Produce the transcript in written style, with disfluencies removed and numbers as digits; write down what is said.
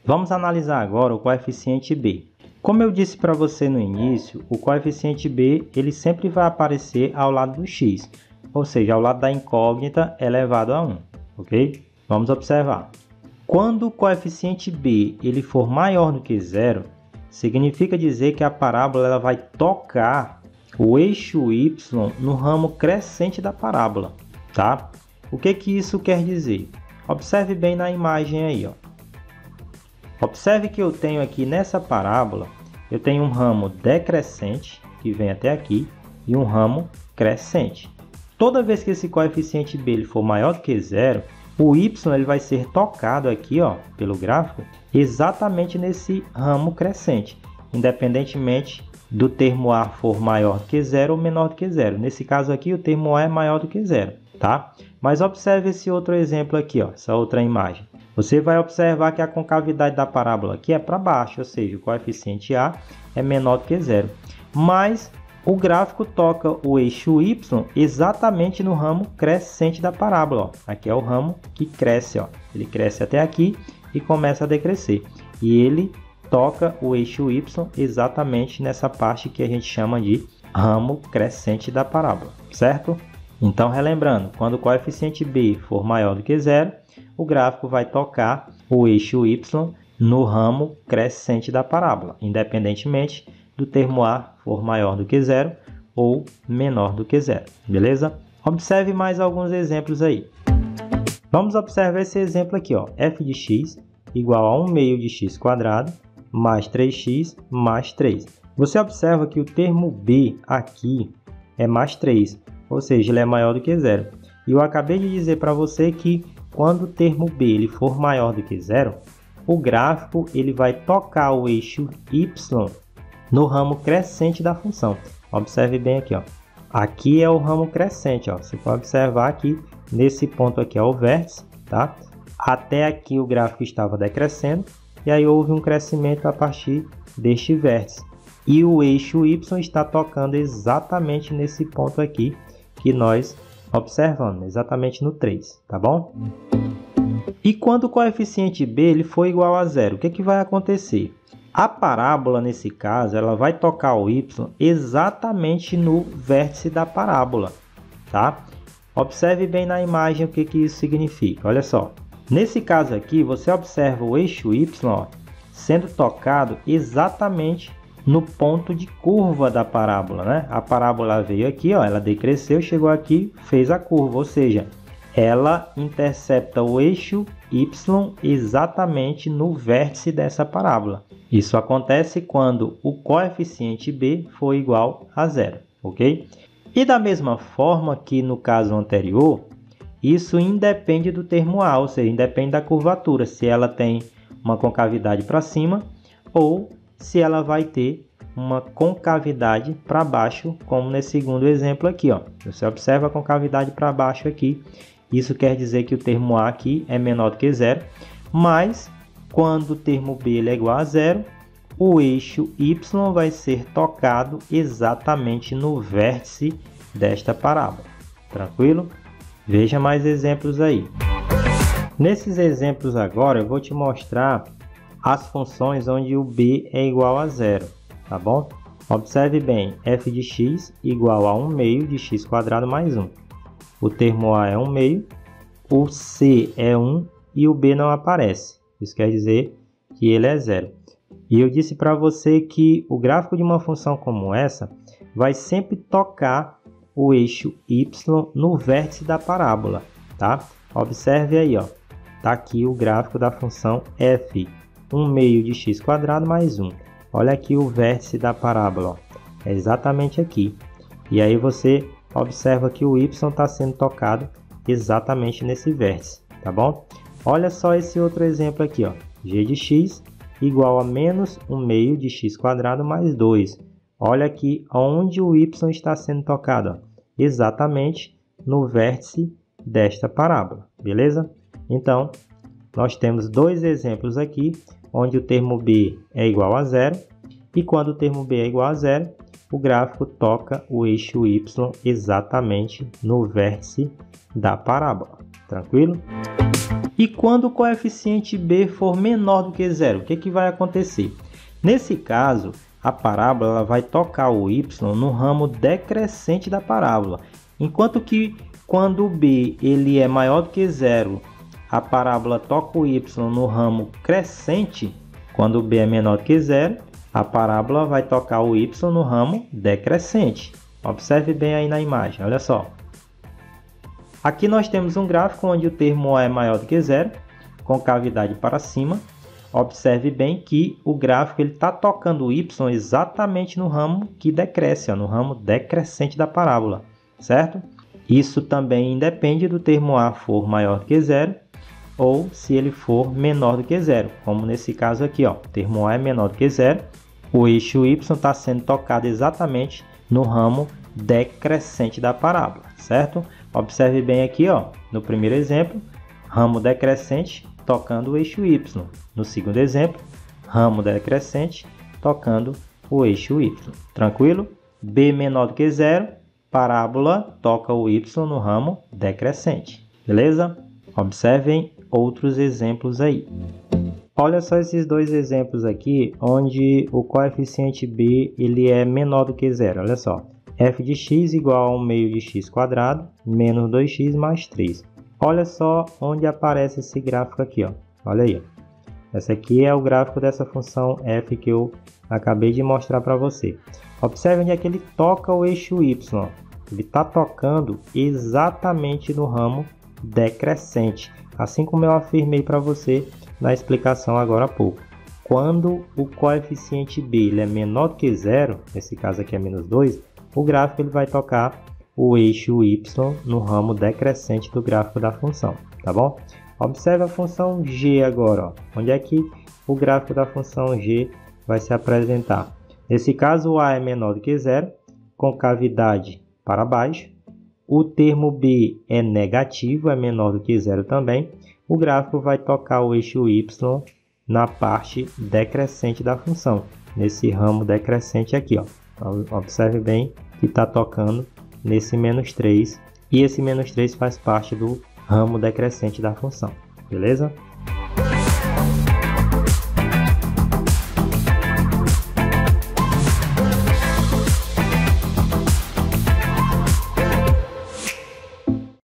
Vamos analisar agora o coeficiente b. Como eu disse para você no início, o coeficiente b ele sempre vai aparecer ao lado do x, ou seja, ao lado da incógnita elevado a 1, ok? Vamos observar. Quando o coeficiente b ele for maior do que zero, significa dizer que a parábola ela vai tocar o eixo y no ramo crescente da parábola, tá? O que isso quer dizer? Observe bem na imagem aí, ó. Observe que eu tenho aqui nessa parábola, eu tenho um ramo decrescente, que vem até aqui, e um ramo crescente. Toda vez que esse coeficiente b ele for maior do que zero, o y ele vai ser tocado aqui, ó, pelo gráfico, exatamente nesse ramo crescente, independentemente do termo a for maior do que zero ou menor do que zero. Nesse caso aqui, o termo a é maior do que zero, tá? Mas observe esse outro exemplo aqui, ó, essa outra imagem. Você vai observar que a concavidade da parábola aqui é para baixo, ou seja, o coeficiente a é menor do que zero. Mas o gráfico toca o eixo y exatamente no ramo crescente da parábola, ó. Aqui é o ramo que cresce, ó. Ele cresce até aqui e começa a decrescer. E ele toca o eixo y exatamente nessa parte que a gente chama de ramo crescente da parábola, certo? Então, relembrando, quando o coeficiente b for maior do que zero, o gráfico vai tocar o eixo y no ramo crescente da parábola, independentemente do termo a for maior do que zero ou menor do que zero, beleza? Observe mais alguns exemplos aí. Vamos observar esse exemplo aqui, ó, f de x igual a 1 meio de x quadrado mais 3x mais 3. Você observa que o termo b aqui é mais 3, ou seja, ele é maior do que zero. E eu acabei de dizer para você que quando o termo b ele for maior do que zero, o gráfico ele vai tocar o eixo y no ramo crescente da função. Observe bem aqui, ó. Aqui é o ramo crescente, ó. Você pode observar que nesse ponto aqui é o vértice, tá? Até aqui o gráfico estava decrescendo e aí houve um crescimento a partir deste vértice. E o eixo y está tocando exatamente nesse ponto aqui que nós observamos, exatamente no 3, tá bom? E quando o coeficiente b ele for igual a zero, o que vai acontecer? A parábola, nesse caso, ela vai tocar o y exatamente no vértice da parábola, tá? Observe bem na imagem o que isso significa. Olha só, nesse caso aqui, você observa o eixo y, ó, sendo tocado exatamente no ponto de curva da parábola, né? A parábola veio aqui, ó, ela decresceu, chegou aqui, fez a curva, ou seja, ela intercepta o eixo y exatamente no vértice dessa parábola. Isso acontece quando o coeficiente b for igual a zero, ok? E da mesma forma que no caso anterior, isso independe do termo a, ou seja, independe da curvatura, se ela tem uma concavidade para cima ou se ela vai ter uma concavidade para baixo, como nesse segundo exemplo aqui, ó. Você observa a concavidade para baixo aqui. Isso quer dizer que o termo a aqui é menor do que zero, mas quando o termo b ele é igual a zero, o eixo y vai ser tocado exatamente no vértice desta parábola. Tranquilo? Veja mais exemplos aí. Nesses exemplos agora eu vou te mostrar as funções onde o b é igual a zero, tá bom? Observe bem, f de x igual a 1 meio de x quadrado mais 1. O termo a é 1 meio, o c é 1 e o b não aparece. Isso quer dizer que ele é zero. E eu disse para você que o gráfico de uma função como essa vai sempre tocar o eixo y no vértice da parábola, tá? Observe aí, ó. Tá aqui o gráfico da função f, 1 meio de x quadrado mais 1. Olha aqui o vértice da parábola, ó. É exatamente aqui. E aí você observa que o y está sendo tocado exatamente nesse vértice, tá bom? Olha só esse outro exemplo aqui, ó. G de x igual a menos 1 meio de x quadrado mais 2. Olha aqui onde o y está sendo tocado, ó. Exatamente no vértice desta parábola, beleza? Então, nós temos dois exemplos aqui, onde o termo b é igual a zero, e quando o termo b é igual a zero, o gráfico toca o eixo y exatamente no vértice da parábola. Tranquilo? E quando o coeficiente b for menor do que zero, o que vai acontecer? Nesse caso, a parábola ela vai tocar o y no ramo decrescente da parábola, enquanto que quando o b ele é maior do que zero, a parábola toca o y no ramo crescente. Quando o b é menor do que zero, a parábola vai tocar o y no ramo decrescente. Observe bem aí na imagem, olha só. Aqui nós temos um gráfico onde o termo A é maior do que zero, com cavidade para cima. Observe bem que o gráfico está tocando o y exatamente no ramo que decresce, no ramo decrescente da parábola, certo? Isso também independe do termo A for maior do que zero ou se ele for menor do que zero, como nesse caso aqui, ó, o termo A é menor do que zero, o eixo y está sendo tocado exatamente no ramo decrescente da parábola, certo? Observe bem aqui, ó, no primeiro exemplo, ramo decrescente tocando o eixo y. No segundo exemplo, ramo decrescente tocando o eixo y. Tranquilo? B menor do que zero, parábola toca o y no ramo decrescente. Beleza? Observem outros exemplos aí. Olha só esses dois exemplos aqui, onde o coeficiente b ele é menor do que zero. Olha só, f de x igual a 1 meio de x quadrado menos 2x mais 3. Olha só onde aparece esse gráfico aqui, ó. Olha aí. Esse aqui é o gráfico dessa função f que eu acabei de mostrar para você. Observe onde é que ele toca o eixo y. Ele está tocando exatamente no ramo decrescente, assim como eu afirmei para você na explicação agora há pouco. Quando o coeficiente b ele é menor do que zero, nesse caso aqui é menos 2, o gráfico ele vai tocar o eixo y no ramo decrescente do gráfico da função, tá bom? Observe a função g agora, ó. Onde é que o gráfico da função g vai se apresentar? Nesse caso, o a é menor do que zero, com cavidade para baixo. O termo b é negativo, é menor do que zero também. O gráfico vai tocar o eixo y na parte decrescente da função, nesse ramo decrescente aqui, ó. Observe bem que está tocando nesse menos 3, e esse menos 3 faz parte do ramo decrescente da função, beleza?